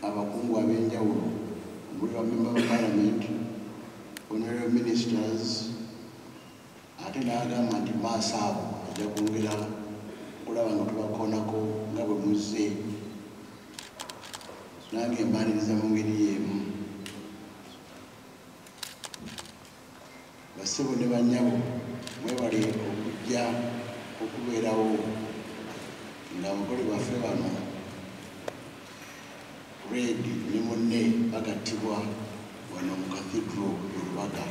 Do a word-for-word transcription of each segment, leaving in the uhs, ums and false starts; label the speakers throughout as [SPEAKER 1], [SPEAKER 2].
[SPEAKER 1] abakungu ab'enjawulo omuli ba member of parliament, honorable ministers, ate n'agamba nti maaso abo ajja kwongera kulaba nga tubakoonako nga bwe muzze nange mbaliriza mu ngeri y'emu. Bassebo ne bannyabo mwebale okujja okubeerawo nga abagole baffe bano Red ne munne bagattibwa wano mu kathedro Olubaga.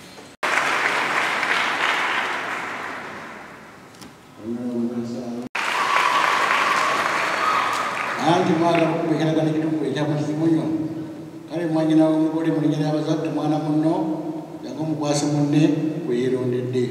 [SPEAKER 1] Anti mwana kubekeragana ekitumbwe ekyamuzimunyo kale mwanyina w'omugole mulinyira abazadde mwana munno yango mukwase munne gwe yeerondedde.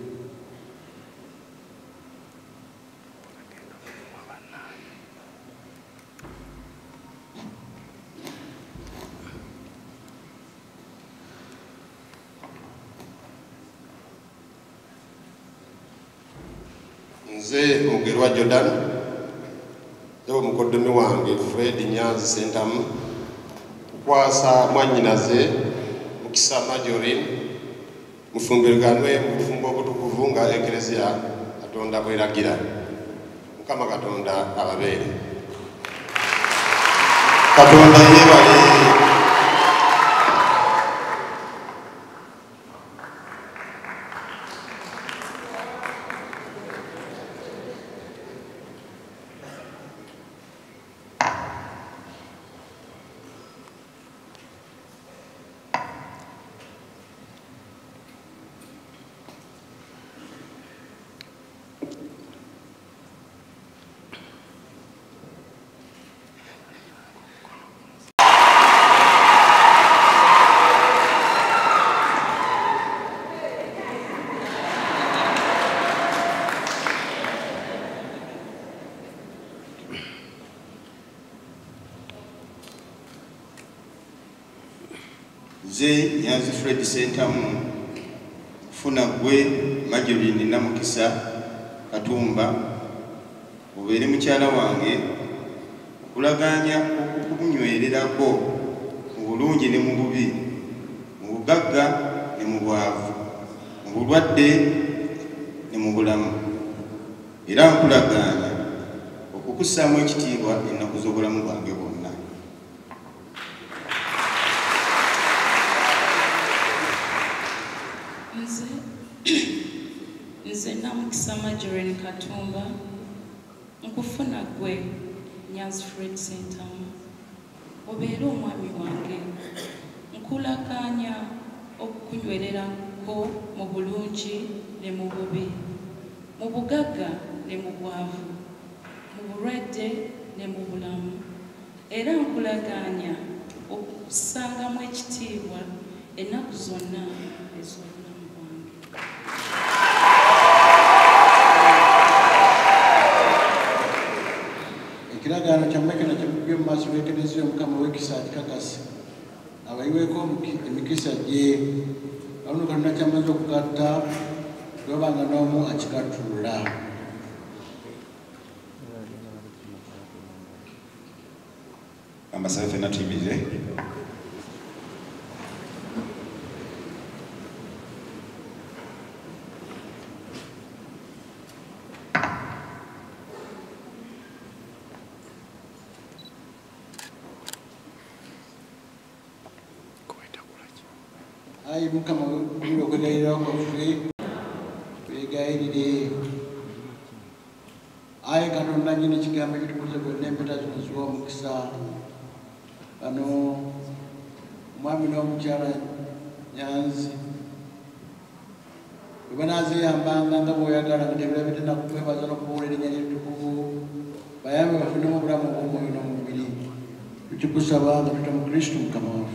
[SPEAKER 2] Nze Mugerwa Jordan Ewo mukoddomi wange Fred Nyanzi Sentamu kukwasa mwannyinaze Mukisa Majorin mufumbirganwe mu bufumbo obutukuvu nga Eklezia Katonda bweragira. Mukama Katonda ababeere. Katonda yeebale.
[SPEAKER 3] Nze Nyanzi Fred Sentamu funa gwe Majorini na Mukisa Katumba ubeere mukyala wange kulaganya okumunywererako mu bulungi ne mu bubi, mu bugagga ne mu bwavu, mu bulwadde ne mu bulamu, era nkulaganya okukussaamu ekitiibwa ennaku z'obulamu bwange bwonna.
[SPEAKER 4] Nze Namukisa Majorini Katumba nkufuna gwe Nyanzi Fred Sentamu obeera omwami wange, nkulaganya okukunywererako mu bulungi ne mu bubi, mu bugagga ne mu bwavu, mu bulwadde ne mu bulamu, era nkulaganya okusangamu ekitiibwa ennaku zonna ez'obulamu bwange.
[SPEAKER 1] Ekiragaano kyammwe kino kyemugye mu maaso g'Eklezia Omukama w'ekisa akikakase abayiweeko emikisa gye aluno Katonda kyamaze okugatta lwabanga n'omu akikattulula.
[SPEAKER 3] Ambasabe ffenna tuyimirire.
[SPEAKER 1] Ayi Mukama w'eggulu okwegayirira kwaffe twegayirire. Ayi Katonda nnyini ekigambo ekitukuze byonna empeta zino ziwa omukisa. Bano omwami n'omukyala Nyanzi bwe banaaziyambanga nga bw'oyagala nga tebirabite na kukwebaza n'okubuula erinnya ly'ettukuvu bayambe bafunemu obulamu obw'omwoyo n'omubiri. Tukikusaba nga tuta mu Kristo Mukama waffe.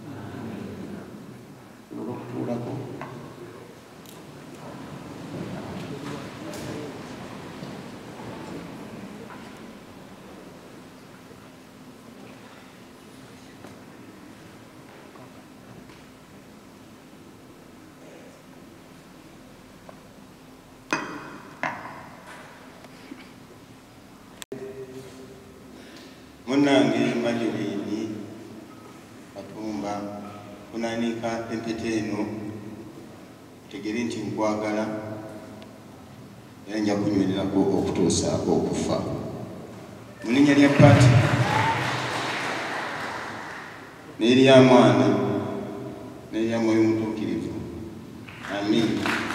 [SPEAKER 1] Olw'okutuulako.
[SPEAKER 3] Munnange Majorini kunaanika empeta eno tegere nti nkwagala era nja kunywererako okutuusa okufa. Mu linnya lya paati n'erya Mwana n'erya Mwoyo Omutuukirivu. Amin.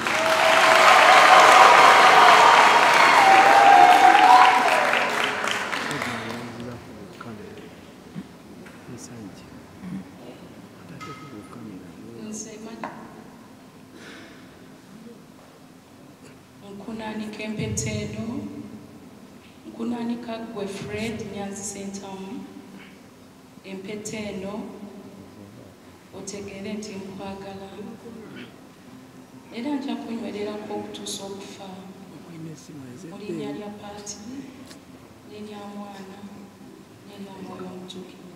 [SPEAKER 4] Nkunaanika empeta eno, nkunaanika gwe Fred Nyanzi Sentamu empeta eno otegeere nti nkwagala era nja kunywererako okutuusa okufa. Mu linnya lya paati n'erya Mwana n'erya Mwoyo Omutuukirivu.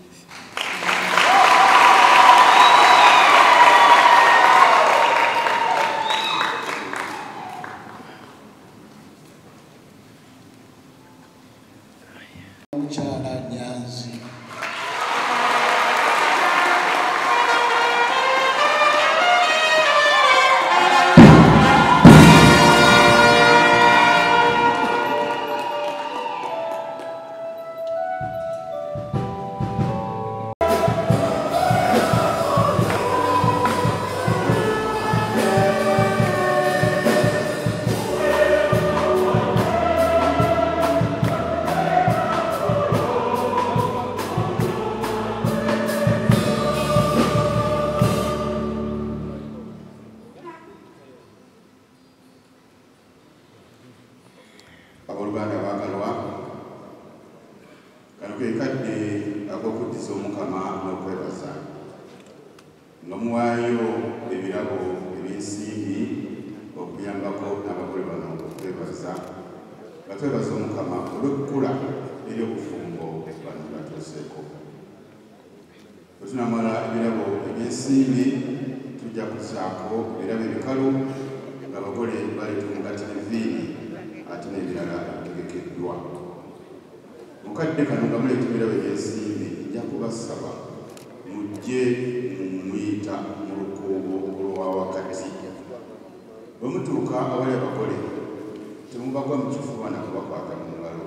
[SPEAKER 1] Omukyala Nyanzi.
[SPEAKER 5] Abooluganda baagalwa, kano ke kadde ak'okuddiza Omukama n'okwebaza nga muwaayo ebirabo eby'ensimbi okuyambako abagole bano okwebaza nga twebaza Omukama olw'ekkula ery'obufumbo bano batuuseeko. Bwe tunamala ebirabo eby'ensimbi tujja kuzaako ebirabo ebikalu ng'abagole baleeta omugati n'enviiri ate n'ebirala ebitegekeddwa. Mukadde kano nga muleeta ebirabo eby'ensimbi nja kubasaba mujje mumuyita mu lukuubo olwa wakati. Bwe mutuuka awali abagole temubagwa mu kifuba na kubakwata mu ngalo.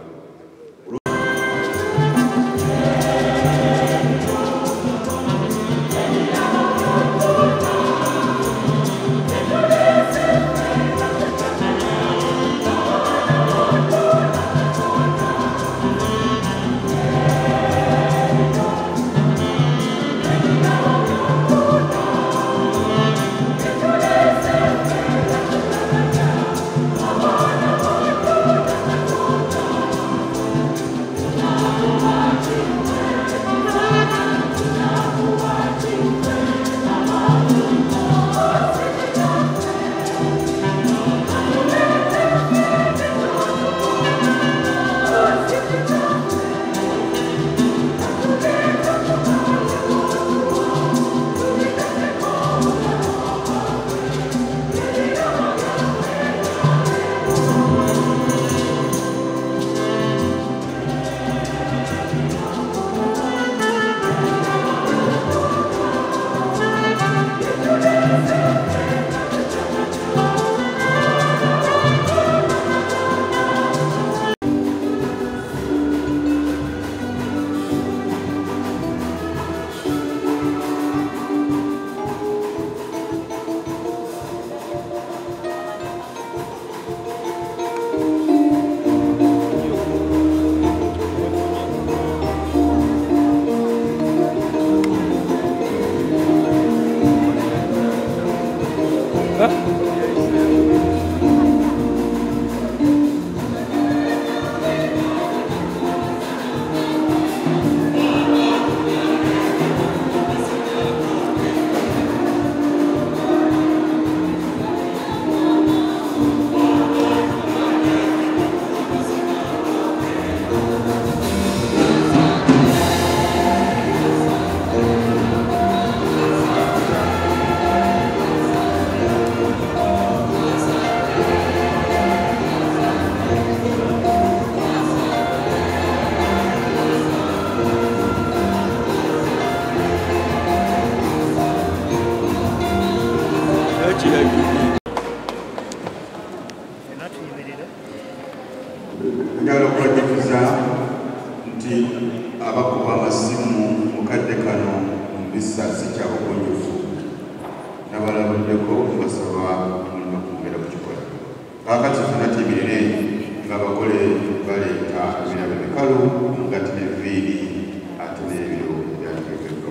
[SPEAKER 5] kisa si kya bugunjufu n'abalabuddeko basaba mulina kwongera kukikola kaakati fena timirire nga abagole baleeta ebirabo ebikalu nga tineviiri ate n'ebiro ebyategekeddwa.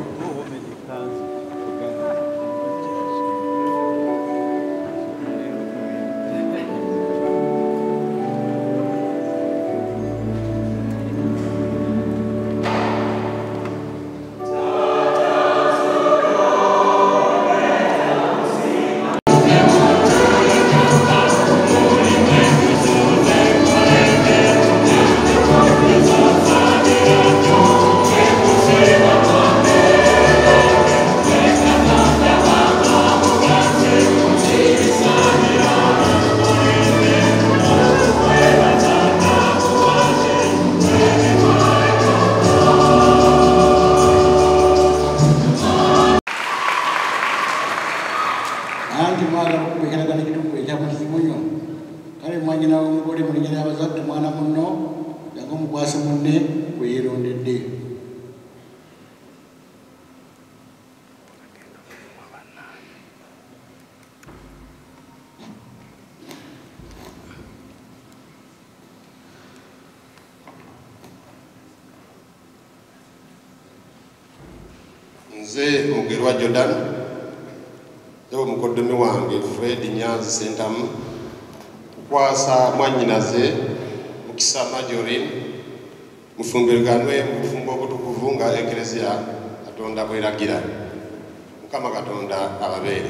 [SPEAKER 2] Nze Mugerwa Jordan leo mukoddomi wange Fred Nyanzi Sentamu kukwasa mwannyinaze Mukisa Majorin mufumbirganwe mu bufumbo obutukuvu nga Eklezia Katonda bweragira. Mukama Katonda ababeere.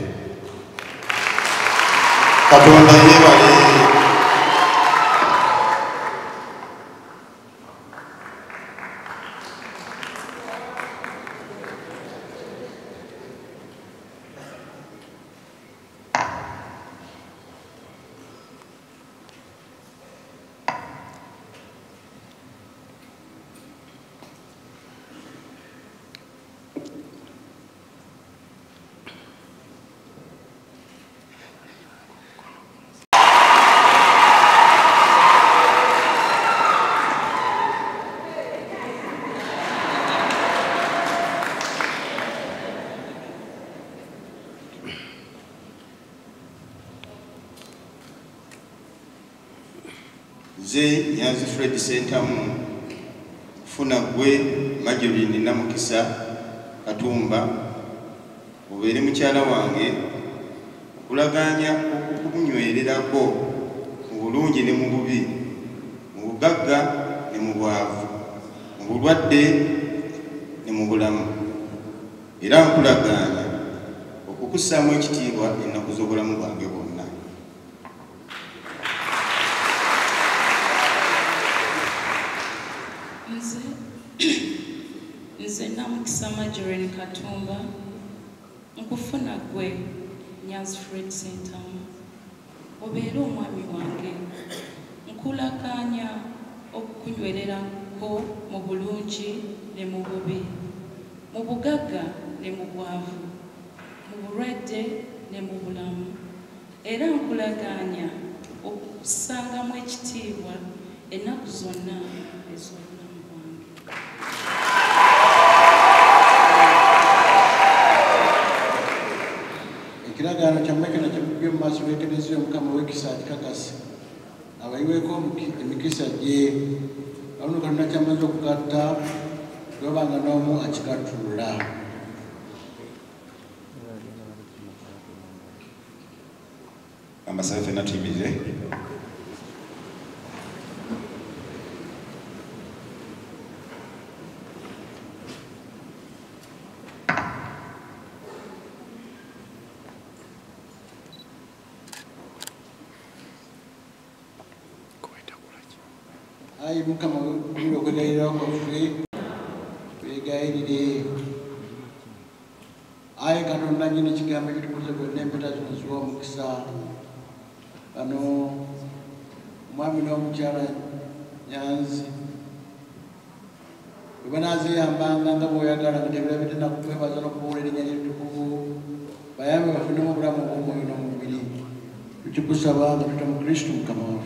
[SPEAKER 5] Katonda yeebale.
[SPEAKER 3] Nze Nyanzi Fred Sentamu funa gwe Majorini na Mukisa Katumba obeere mukyala wange okulaganya okukunywererako mu bulungi ne mu bubi, mu bugagga ne mu bwavu, mu bulwadde ne mu bulamu, era nkulaganya okukussaamu ekitiibwa ennaku z'obulamu bwange bwonna.
[SPEAKER 4] Nze Mukisa Majorini Katumba nkufuna gwe Nyanzi Fred Sentamu obeere omwami wange, nkulakanya okukunywererako mu bulungi ne mu bubi, mu bugagga ne mu bwavu, mu bulwadde ne mu bulamu, era nkulaganya okusangamu ekitiibwa ennaku zonna ez'obulamu bwange.
[SPEAKER 1] Ekiragaano kyammwe kino kimugye mu maaso g'Eklezia Omukama w'ekisa akikakase abayiweeko emikisa gye aluno Katonda kyamaze okugatta tewabanga n'omu akikattulula.
[SPEAKER 3] Ambasabe ffenna tuyimirire.
[SPEAKER 1] Ayi Mukama w'eggulu okwegayirira kwaffe twegayirire. Ayi Katonda nnyini ekigambo ekitukuze bwonna empeta zino ziwa omukisa bano omwami n'omukyala Nyanzi bwe banaaziyambanga nga bw'oyagala nga tebira bitenda kukwebaza n'okubuula erinnya ly'ettukuvu bayambe bafunemu obulamu obw'omwoyo n'omubiri. Tukikusaba nga tuta mu Kristo Mukama waffe.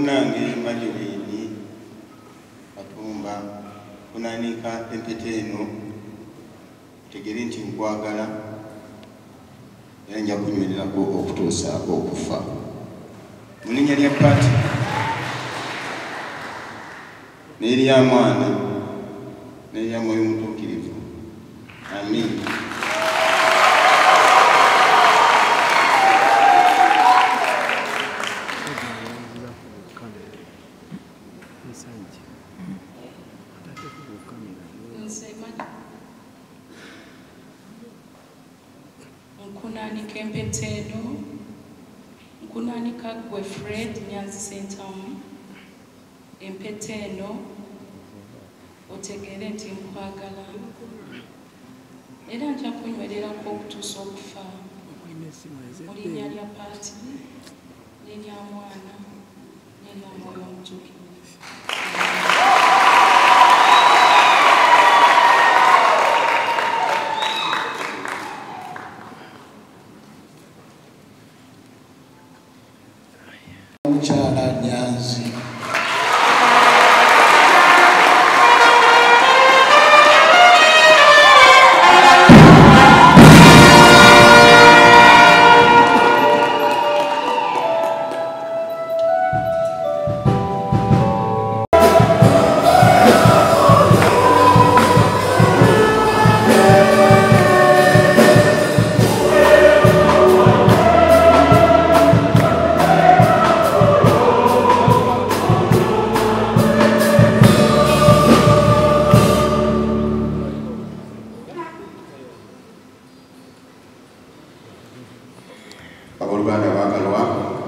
[SPEAKER 3] munnange Majorini Katumba kunanika empete eno tegere nti nkwagala era nja kunywererako okutuusa okufa mu linnya lya paati n'erya mwana n'erya mwoyo mutuukirivu amin.
[SPEAKER 4] Nkunanika empete eno nkunanika gwe Fred Nyanzi Sentamu empete eno otegere nti nkwagala era nja kunywererako okutuusa okufa mu linnya lya paati n'erya mwana n'erya mwoyo omutuukirivu.
[SPEAKER 1] Mukyala Nyanzi
[SPEAKER 5] Aboluganda bagalwa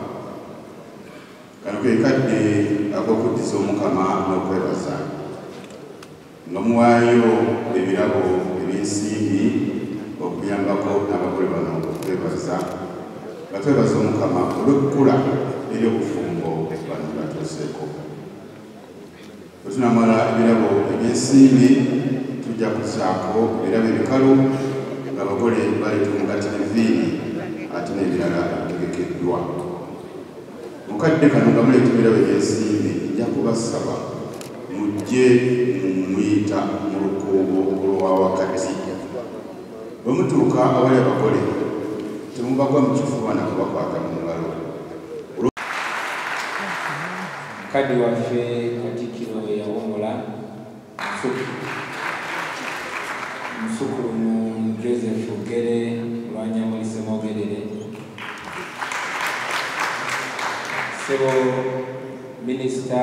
[SPEAKER 5] kano ke kadde ak'okuddiza Omukama n'okwebaza nga muwaayo ebirabo eby'ensimbi okuyambako n'abagole bano okwebaza nga twebaza Omukama olw'ekkula ery'obufumbo bano batuuseeko. Bwe tunamala ebirabo eby'ensimbi tujja kuzaako ebirabo ebikalu ng'abagole baleeta omugati n'enviiri ate n'ebirala bitegekeddwa. Mukadde kano nga muleeta ebirabo eby'ensimbi nja kubasaba mujje mumuyita mu lukuubo olwa wakati. Bwe mutuuka awali abagole temubagwa mu kifuba na kubakwata mu ngalo.
[SPEAKER 6] Kadi waffe Katikkiro yawomola Musukulumu Joseph Gere Lwanyamulise Mogerere Sebo Minisita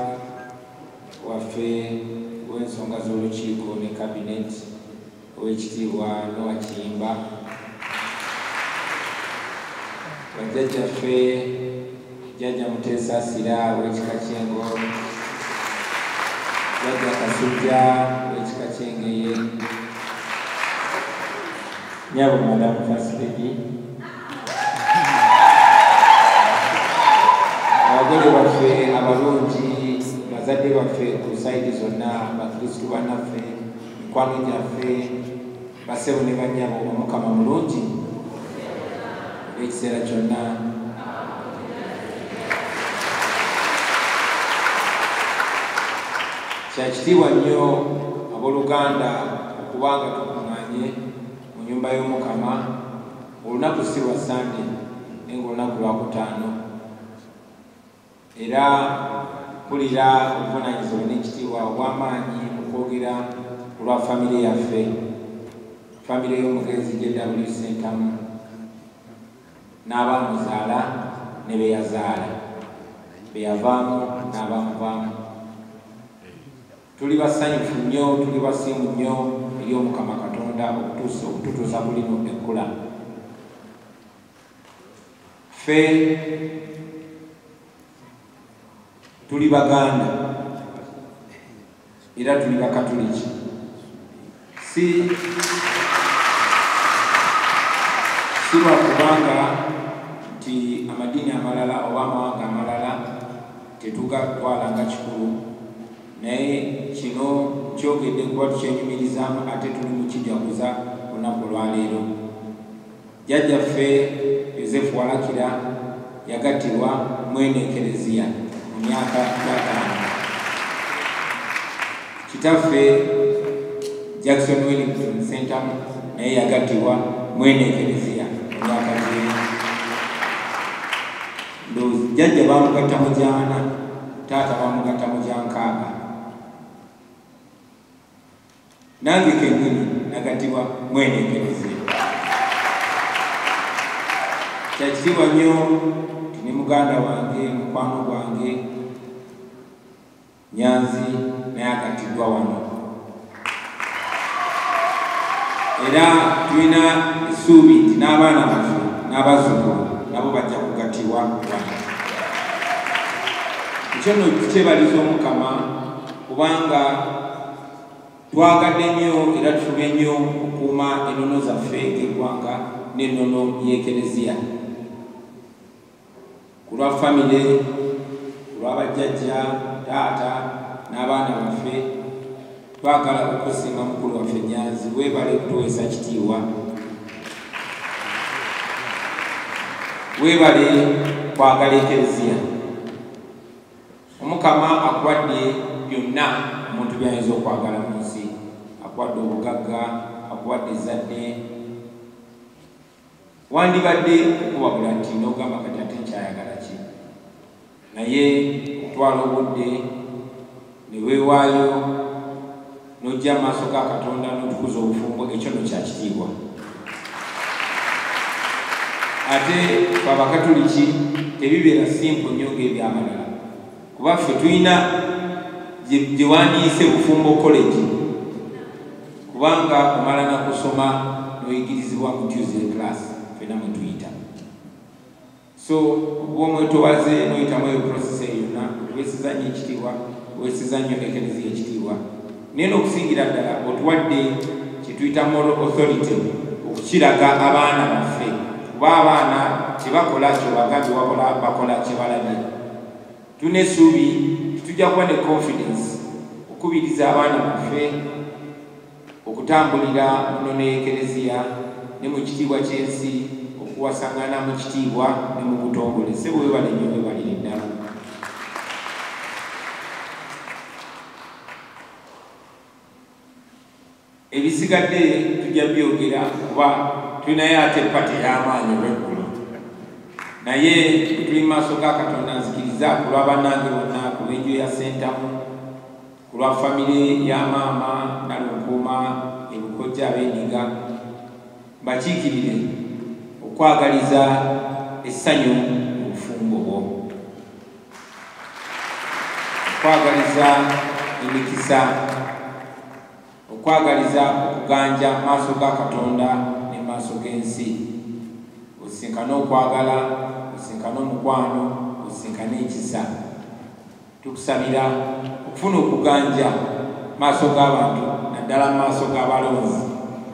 [SPEAKER 6] waffe w'ensonga z'olukiiko ne Cabinet Oweekitiibwa Noah Kiyimba, bajjajjaffe Jjajja Muteesa Asira w'ekika ky'Engo, Jjajja Kasujja w'ekika ky'Engeye, Nyabo Madamu First Lady, abagole baffe abalungi, bazadde baffe ku sayidi zonna, bakristu bannaffe, mikwano gyaffe, bassebo ne bannyabo, Omukama mulungi ekiseera kyonna. Kya kitiibwa nnyo abooluganda okubanga tukuŋŋaanye mu nnyumba y'Omukama olunaku si lwa Sande naye ng'olunaku lwakutaano, era mpulira obuvunaanyizibwa n'ekitiibwa obw'amaanyi mu kwogera ku lwa famire yaffe, famire y'omugenzi J W Sentamu n'abaamuzaala ne be yazaala, be yavaamu n'abaamuvaamu. Tuli basanyufu nnyo, tuli basiimu nnyo eri Omukama Katonda okututuusa ku lino ekkula. Ffe tuli Baganda era tuli Bakatuliki, si si lwa kubanga nti amadiini amalala oba amawanga amalala tetugatwala nga kikulu, naye kino kyogedde kuba tukyenyumirizaamu ate tuli mu kijaguza olunaku olwaleero. Jjajjaffe Yosefu Walakira yagattirwa mwene Ekereziya mu myaka gy'ataano. Kitaffe Jackson Wellington Sentamu naye yagattibwa mwene ekereziya mu myaka gye. Ndowooza jjajja baamugatta mu gyana, taata baamugatta mu gyankaaga. Nange kennyini nagattibwa mwene ekereziya. Kyakitiibwa nnyo nti ne muganda wange mukwano gwange Nyanzi naye agattiddwa wano. Era tulina essuubi nti n'abaana baffe n'abazzukulu nabo bajja kugattibwa wano. Ekyo nno kyebaliza Omukama kubanga twagadde nnyo era tufube nnyo okukuuma ennono zaffe ng'eggwanga n'ennono y'ekereziya. Ku lwa famire, ku lwa bajjajja, taata n'abaana baffe, twagala okusinga mukulu waffe Nyanzi, weebale kutuweesa kitiibwa. Weebale kwagala ekereziya. Omukama akuwadde byonna omuntu by'ayinza okwagala mu nsi. Akuwadde obugagga, akuwadde ezzadde. Wandibadde okuwabula nti n'ogamba kati ate nkyayagala ki? Naye okutwala obudde ne weewaayo n'ojja amaaso ga Katonda n'otukuza obufumbo, ekyo no kya kitiibwa. Ate Abakatoliki tebibeera simple nnyo ng'ebyamalala, kuba ffe tulina gye wandiise Bufumbo College, kubanga omala na kusoma n'oyigirizibwa mu Tuesday class fena mwe tuyita. So oba omwetowaze n'oyitamu eyo process eyo yonna, weesiza nnyo ekitiibwa, weesiza nnyo ekereziya ekitiibwa. Naye n'okusingira ddala otuwadde kye tuyita moral authority okukiraga abaana baffe, kuba abaana tebakola kyebagambye wakola bakola kyebalabye. Tulina essuubi tujja kuba ne confidence okukubiriza abaana baffe okutambulira mu nnono y'ekereziya ne mu kitiibwa ky'ensi, okuwasangana mu kitiibwa ne mu butongole. Ssebo weebale nnyo, weebalire ddala. Ebisigadde tujja byogera kuba tulinayo ate epati ey'amaanyi olw'eggulu. Naye tuli maaso ga Katonda, nzikiriza ku lwa bannange bonna, ku lw'enju ya Sentamu, ku lwa famire ya maama Nalunkuuma, ebukojja ab'Endiga, bakiikirire okwagaliza essanyu mu bufumbo bwo, okwagaliza emikisa, okwagaliza okuganja maaso ga Katonda ne maaso g'ensi. Osinkane okwagala, osinkane omukwano, osinkane ekisa. Tukusabira okufuna okuganja maaso g'abantu, naddala mu maaso g'abalonzi.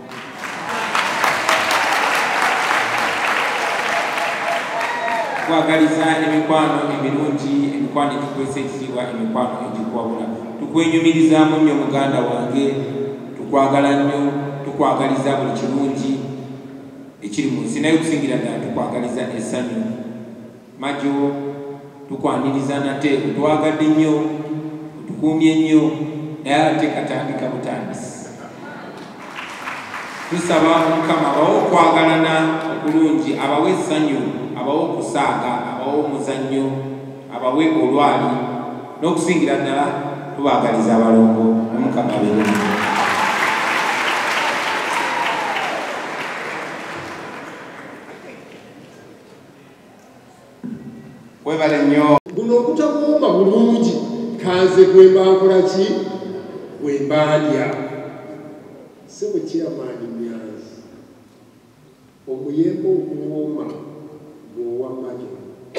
[SPEAKER 6] Okwagaliza emikwano emirungi, emikwano egikuweesa ekitiibwa, emikwano egikuwabula. Tukwenyumirizaamu nnyo muganda wange, tukwagala nnyo, tukwagaliza buli kirungi ekiri mu nsi, naye okusingira ddala tukwagaliza essanyu. Majjo tukwaniriza nate, otwagadde nnyo, otukuumye nnyo, naye ate katandika butandisi. Tusaba Omukama abawe okwagalana okulungi, abawe essanyu, abawe okusaaga, abawe omuzannyo, abawe olwali, n'okusingira ddala tubaagaliza abalongo. Omukama abeere.
[SPEAKER 3] Webale nnyo.
[SPEAKER 7] Guno okutakuuma bulungi kanze gwe mbankola ki? Gwe mbandya. Ssebo Chairman Nyanzi, omuyembe oguwooma gw'owa Majjo.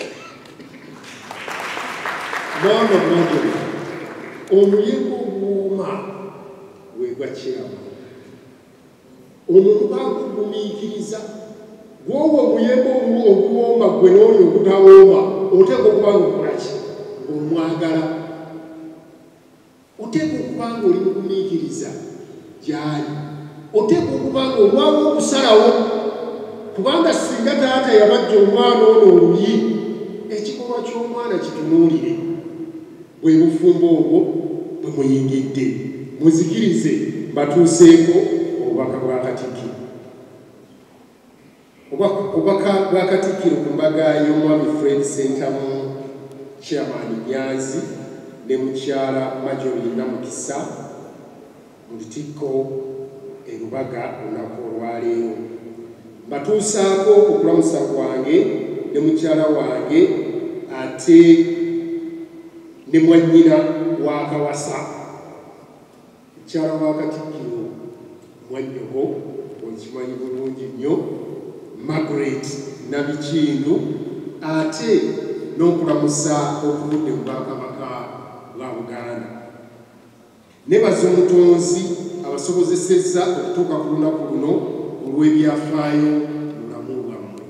[SPEAKER 7] Maama Majjo, omuyembe oguwooma gwe gwa Chairman. Omuntu bakugumiikiriza gw'owo omuyembe oguwooma gwe n'oyo ogutawooma, oteeka okuba ng'okola ki? Ng'omwagala. Oteeka okuba ng'oli mugumiikiriza gy'ali. Oteeka okuba ng'omwawo okusalawo, kubanga singa taata yabajja omwana ono oluyi, ekikolwa ky'omwana kitunuulire. bwe bufumbo obwo bwe muyingidde muzikirize batuuseeko obubaka bwa Katikkiro. Obubaka bwa Katikkiro ku mbaga y'omwami Fred Ssentamu Chairman Nyanzi ne mukyala Majori Namukisa mu Lutikko e Lubaga olunaku olwaleero. Batuusaako okulamusa kwange ne mukyala wange ate ne mwannyina wa Kawasa mukyala wa Katikkiro Mwanyogo okimanyi bulungi nnyo Margaret Nabikindu ate n'okulamusa okuvudde mu Bwakabaka bwa Buganda. Nebaza omutonzi abasobozesezza okutuuka ku lunaku luno olw'ebyafaayo mu bulamu bwammwe.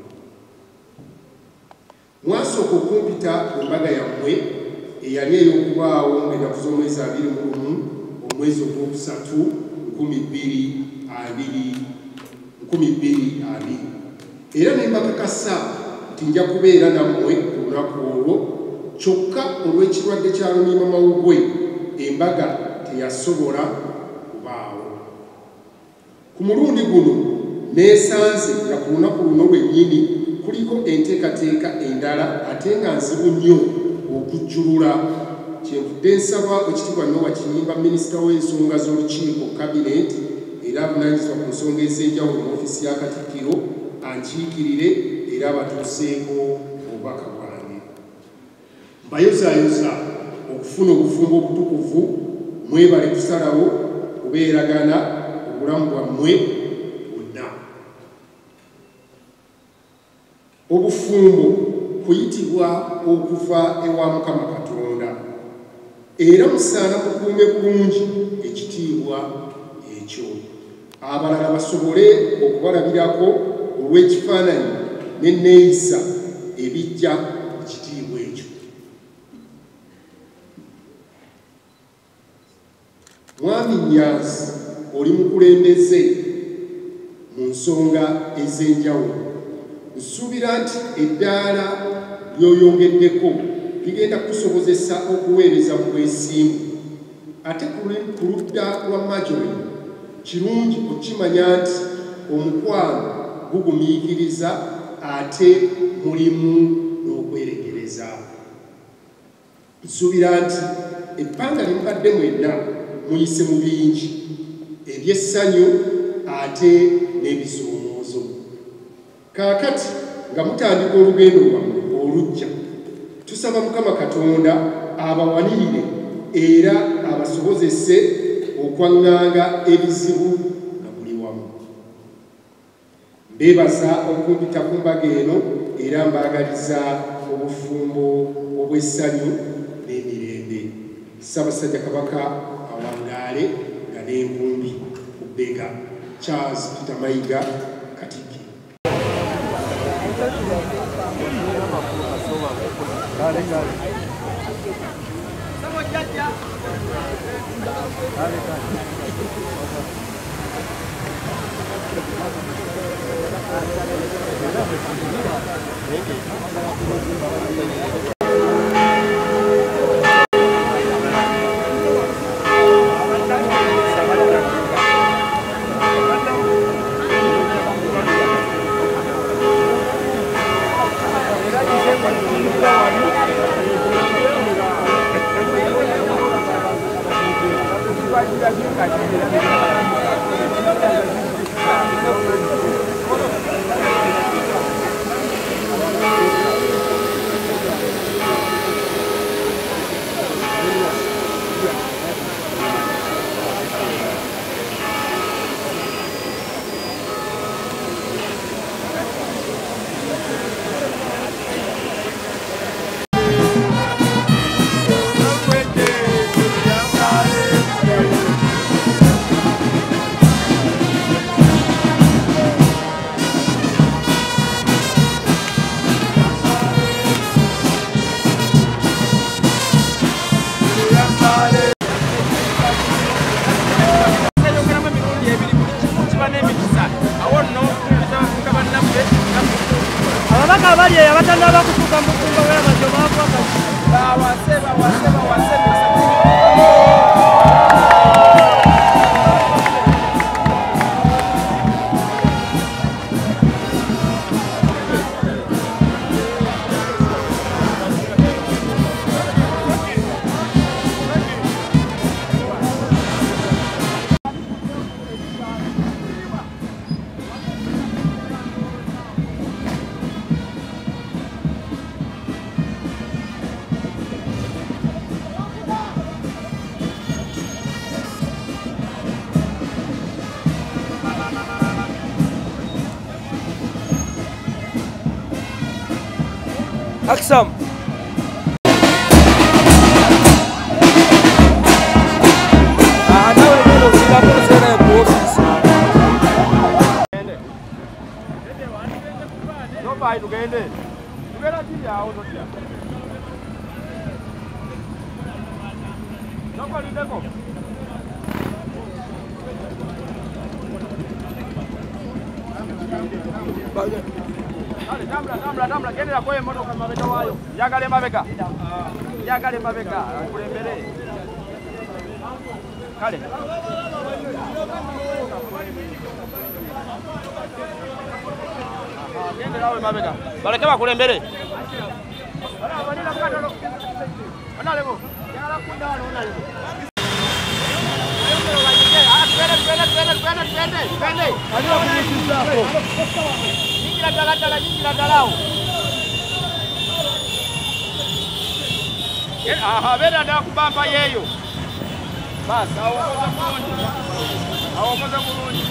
[SPEAKER 7] Mwasooka okumpita ku mbaga yammwe eyali ey'okubaawo ng'ennaku z'omwezi abiri mu lumu omwezi ogwokusatu nkumi bbiri abiri nkumi bbiri abiri era ne mbakakasa nti nja kubeera nammwe ku lunaku olwo kyokka olw'ekirwadde kya lumiimamawuggwe embaga teyasobola kubaawo. Ku mulundi guno neesanze nga ku lunaku luno lwennyini kuliko enteekateeka endala ate nga nzibu nnyo okujjulula. Kyenvudde nsaba Ekitiibwa Noah Kiyimba minisita w'ensonga z'olukiiko kabineeti era avunaanyizibwa ku nsonga ez'enjawulo mu ofiisi ya Katikkiro ankiikirire era abatuuseeko obubaka bwange. Mbayozaayoza okufuna obufumbo obutukuvu mwebale kusalawo kubeeragana obulamu bwammwe bwonna. Obufumbo kuyitibwa okuva ewa Mukama Katonda era musaana mukuume bulungi ekitiibwa ekyo abalala basobole okubalabirako olw'ekifaananyi n'enneeyisa ebijja ekitiibwa ekyo. Mwami Nyanzi oli mukulembeze mu nsonga ez'enjawulo. Nsuubira nti eddaala ly'oyongeddeko ligenda kukusobozesa okuweereza mu bwesimbu. Ate ku ludda lwa Majori kirungi okukimanya nti omukwano gugumiikiriza ate mulimu n'okweregereza. Nsuubira nti ebbanga limubadde mwenna muyise mu bingi ebyessanyu ate n'ebisoomoozo. Kaakati nga mutandika olugendo lwammwe olujja, tusaba Mukama Katonda abawanirire era abasobozese okwaŋŋanga ebizibu nga buli wamu. Mbeebaza okumpita ku mbaga eno era mbaagaliza obufumbo obw'essanyu n'emirembe. Ssaabasajja Kabaka awangaale nga n'envumbi ku bbega. Charles Peter Mayiga, Katikkiro. Dale, dale. Estamos ya, ya. Dale, dale. Ababaka bali abatandaba kutuuka mu kkumba w'amajjo baakwata
[SPEAKER 8] Aksam. Ah, nawe ndio unapokuwa sana kwa ofisi. Ndio bye tukaende. Tukenda chini hao ndio. Ndio ndiko. Baga. Ale damla damla damla gendera koye moto kama mabega wayo yagale mabega yagale mabega kulembere kale gendera wayo mabega balekeba kulembere ala balila katalo ana lebo yagala kundalo ona lebo ayongero ganyike ah twende twende twende twende twende twende aliyo kunyisha hapo Nyingi la dala nyingi la dalao. Aha, bena nda kubamba yeyo. Basi awokoza mulungi. Awokoza mulungi.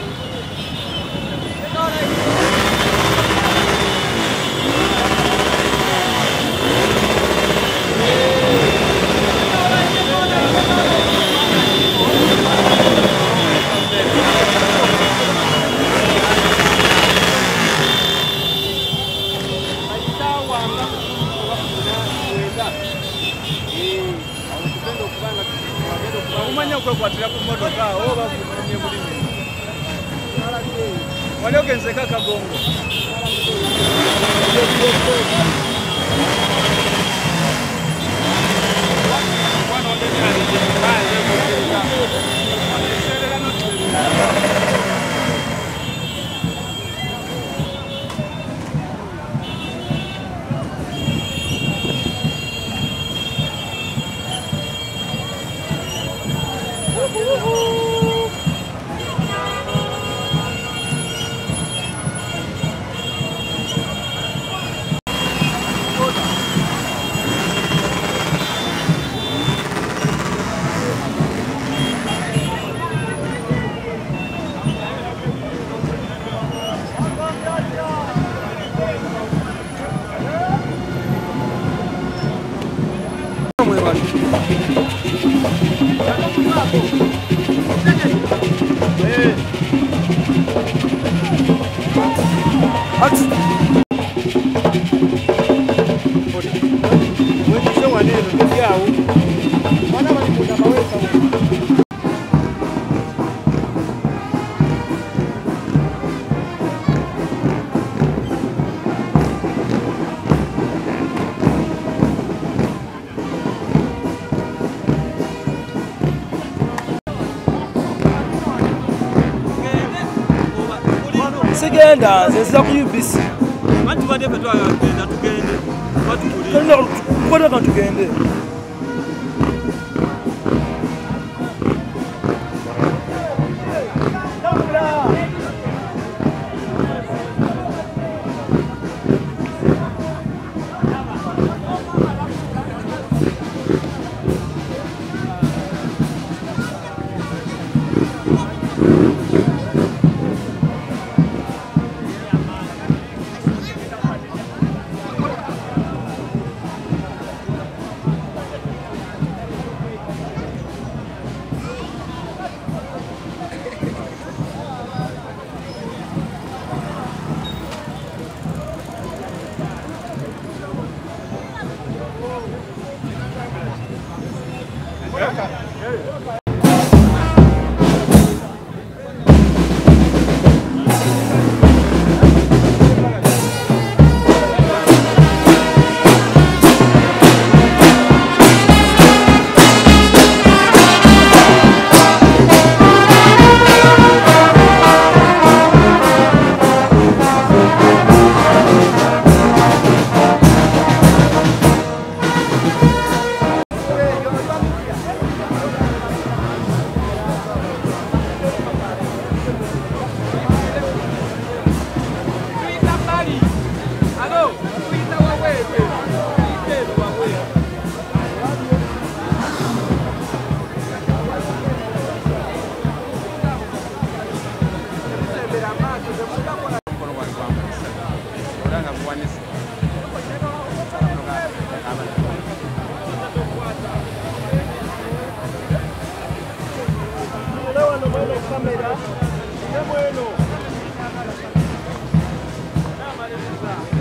[SPEAKER 8] Umanya ukwakwatira ku modoka oba kumye bulimi wale ogenzeka kagongo Sigenda nzeza ku U B C. Bantu bade betwa agenda tugende. Batu kuli. Kanda ngoda kan tugende. kanisa. Kamera, ni bueno.